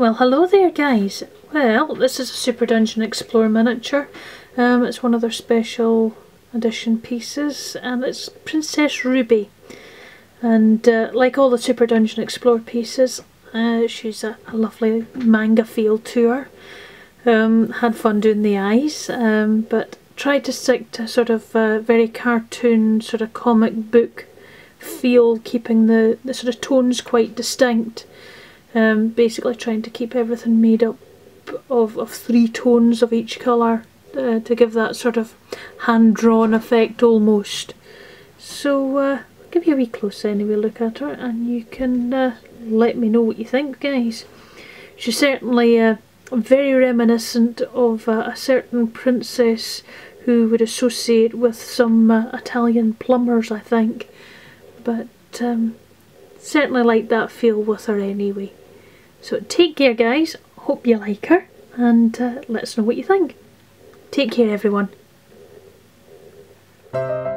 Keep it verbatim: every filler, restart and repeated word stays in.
Well, hello there guys. Well, this is a Super Dungeon Explorer miniature. Um, it's one of their special edition pieces and it's Princess Ruby. And uh, like all the Super Dungeon Explorer pieces, uh, she's a, a lovely manga feel to her. Um, had fun doing the eyes, um, but tried to stick to sort of uh, very cartoon, sort of comic book feel, keeping the, the sort of tones quite distinct. Um, basically trying to keep everything made up of, of three tones of each colour uh, to give that sort of hand-drawn effect almost. So uh, I'll give you a wee close anyway look at her and you can uh, let me know what you think, guys. She's certainly uh, very reminiscent of uh, a certain princess who would associate with some uh, Italian plumbers, I think. But um, certainly like that feel with her anyway. So take care guys, hope you like her and uh, let us know what you think. Take care everyone.